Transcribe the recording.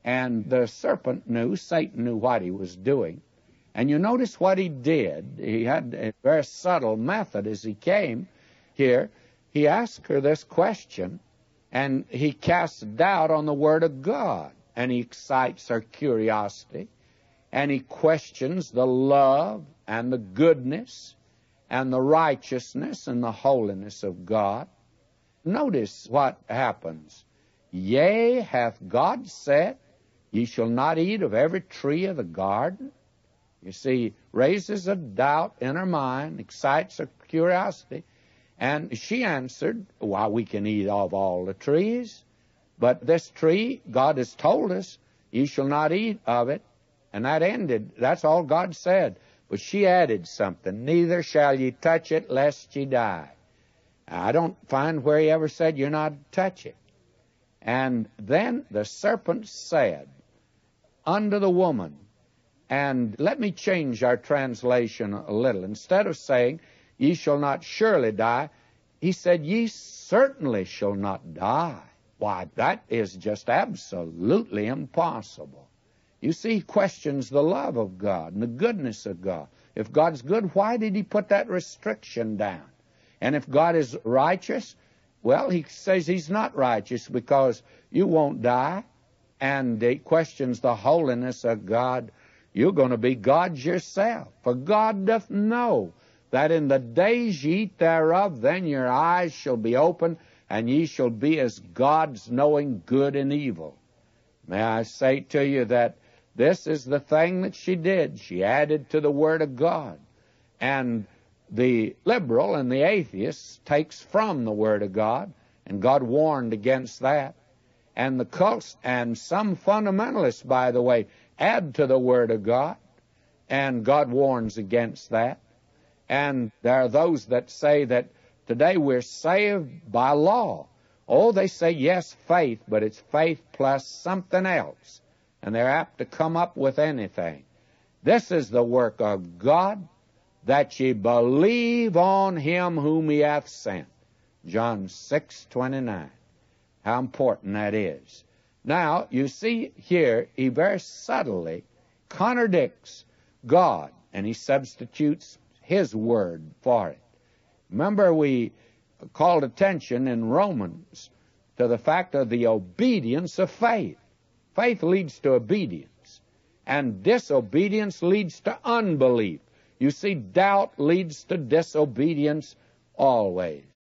And the serpent knew, Satan knew what he was doing. And you notice what he did. He had a very subtle method as he came here. He asked her this question, and he casts doubt on the Word of God. And he excites her curiosity, and he questions the love and the goodness and the righteousness and the holiness of God. Notice what happens. Yea, hath God said, ye shall not eat of every tree of the garden? You see, raises a doubt in her mind, excites her curiosity. And she answered, why, we can eat of all the trees, but this tree, God has told us, ye shall not eat of it. And that ended. That's all God said. But she added something, neither shall ye touch it, lest ye die. I don't find where he ever said you're not to touch it. And then the serpent said unto the woman, and let me change our translation a little. Instead of saying, ye shall not surely die, he said, ye certainly shall not die. Why, that is just absolutely impossible. You see, he questions the love of God and the goodness of God. If God's good, why did he put that restriction down? And if God is righteous, well, he says he's not righteous because you won't die. And he questions the holiness of God. You're going to be gods yourself. For God doth know that in the days ye eat thereof, then your eyes shall be opened, and ye shall be as gods, knowing good and evil. May I say to you that this is the thing that she did. She added to the Word of God. And the liberal and the atheist takes from the Word of God, and God warned against that. And the cults and some fundamentalists, by the way, add to the Word of God, and God warns against that. And there are those that say that today we're saved by law. Oh, they say, yes, faith, but it's faith plus something else. And they're apt to come up with anything. This is the work of God, that ye believe on him whom he hath sent. John 6:29. How important that is. Now, you see here, he very subtly contradicts God, and he substitutes his word for it. Remember, we called attention in Romans to the fact of the obedience of faith. Faith leads to obedience, and disobedience leads to unbelief. You see, doubt leads to disobedience always.